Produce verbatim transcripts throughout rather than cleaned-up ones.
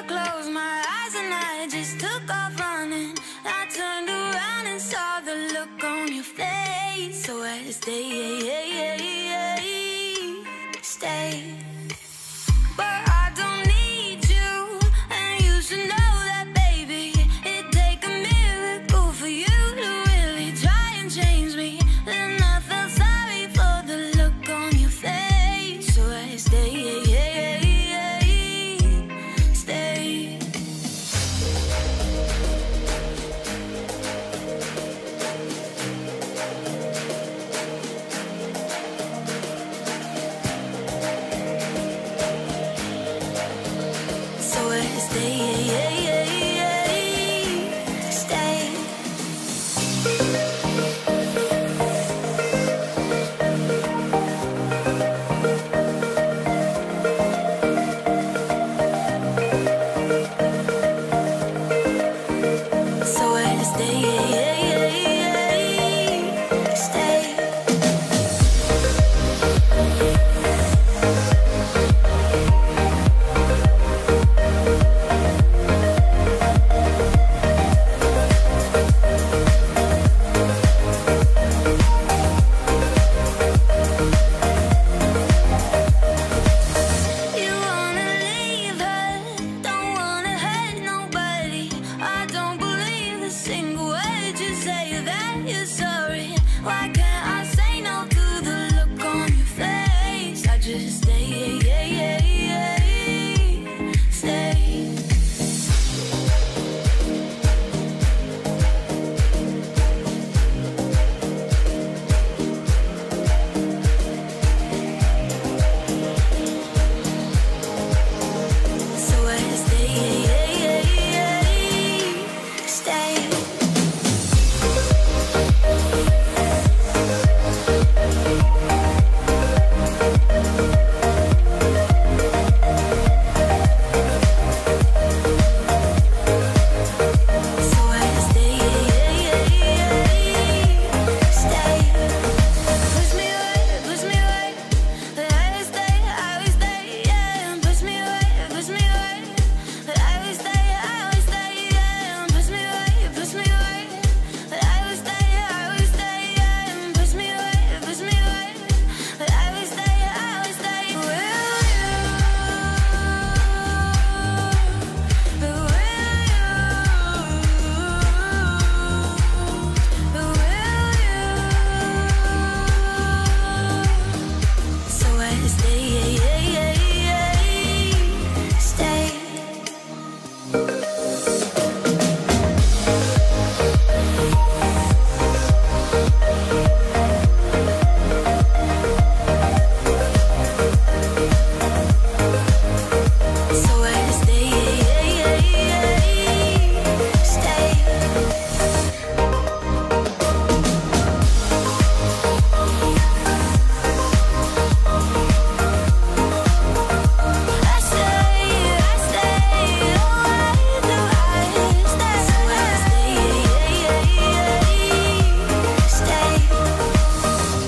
closed my eyes and I just took off running. I turned around and saw the look on your face. So I had to stay, stay. But I don't need you, and you should know that, baby. It'd take a miracle for you to really try and change me. And I felt sorry for the look on your face. So I stay, stay. So I stay, stay. So I stay, stay. You wanna leave her, don't wanna hurt nobody. I don't believe a single word you say that you're sorry. Why can't I say no to the look on your face? I just stay, stay. So I stay, stay. So I stay, stay. Push me away, push me away. But I will stay, I will stay, yeah. Push me away, push me away. But I will stay, I will stay, yeah. Push me away, push me away. But I will stay, I will stay, yeah. Push me away, push me away. But I will stay, I will stay. Will you? But will you? But will you? So I stay, stay. So I stay, stay. I stay, I stay. Why do I stay? So I stay, stay.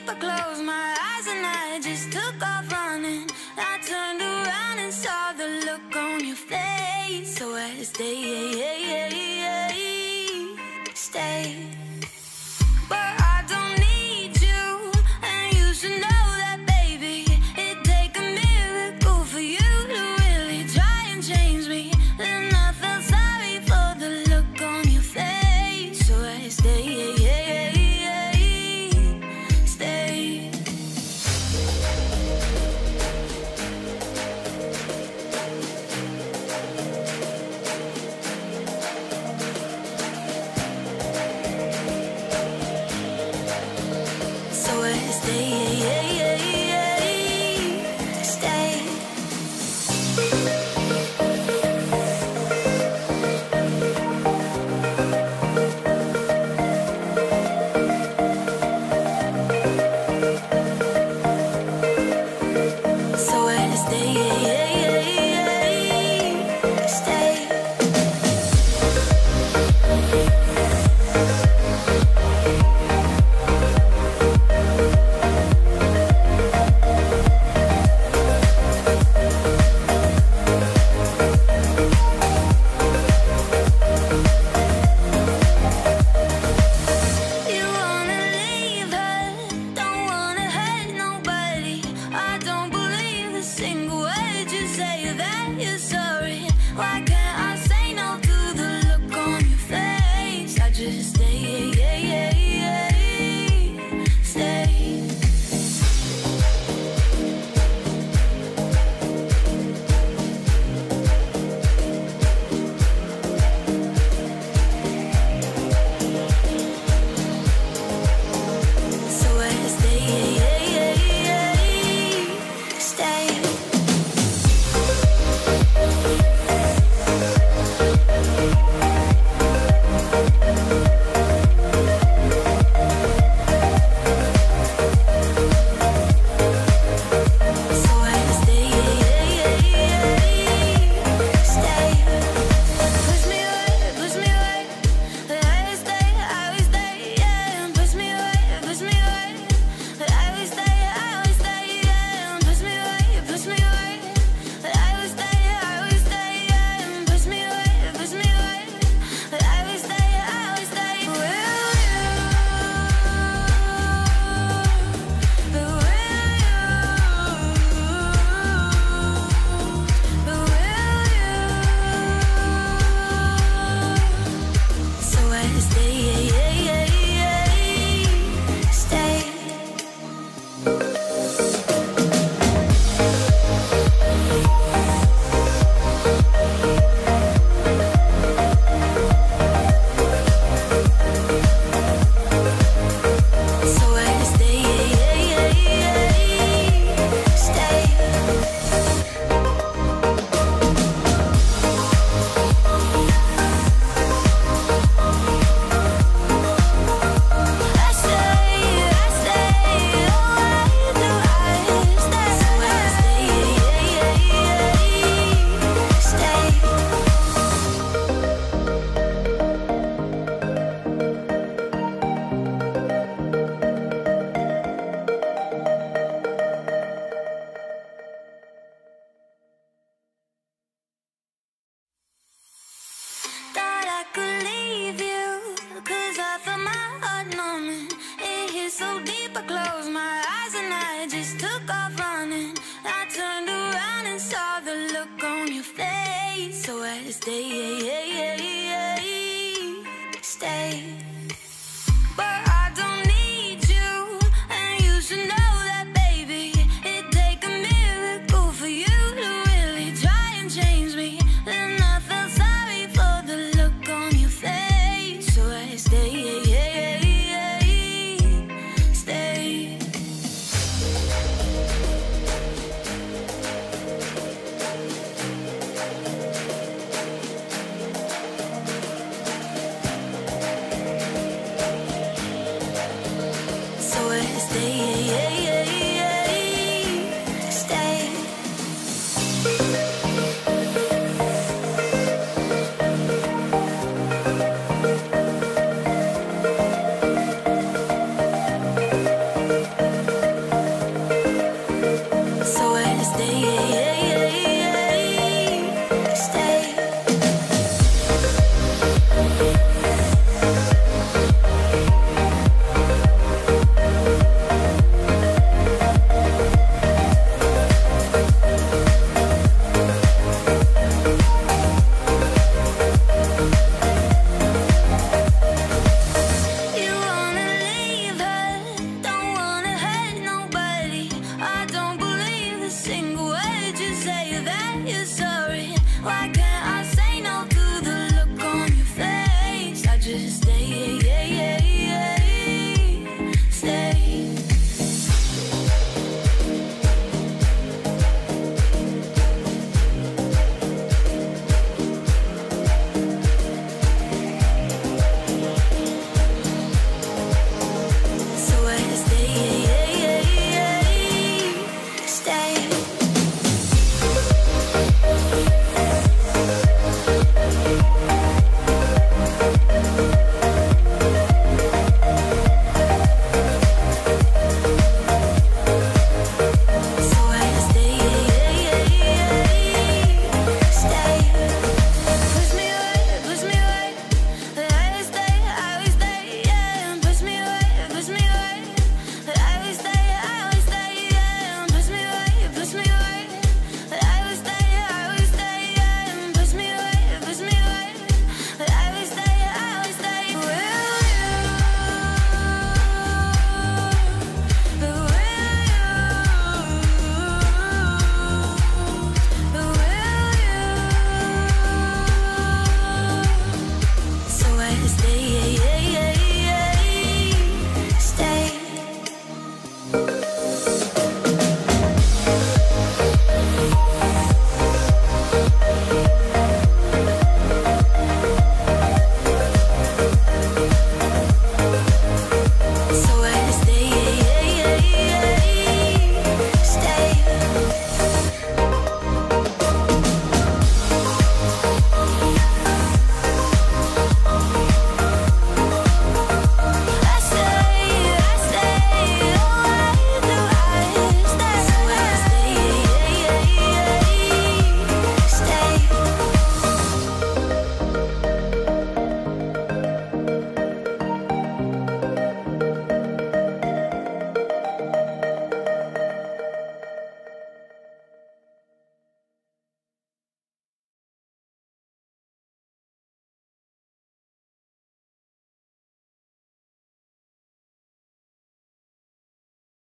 deep, I closed my eyes and I just took off running. I turned around and saw the look on your face. So I stay, stay. But I don't need you, and you should know that, baby. It'd take a miracle for you to really try and change me. And I felt sorry for the look on your face. So I stay, stay. So I stay, stay. So I stay, stay. You wanna leave her, don't wanna hurt nobody. I don't believe a single word you say that you're sorry. Why can't I say no to the look on your face? I just stay, stay. So I stay, stay. So I stay, stay. Push me away, push me away. I will stay, I will stay, yeah. Push me away, push me away. I will stay, I will stay, yeah. Push me away, push me away. I will stay, I will stay, yeah. Push me away, push me away. I will stay, I will stay. Will you? Will you? So I stay, stay. So I stay, stay. I stay, I stay, why do I stay? So I stay, stay. Thought I could leave you, 'cause I felt my heart numbing. It hit so deep, I closed my eyes and I just took off running. I turned around and saw the look on your face. So I stay, stay. But I don't need you, and you should know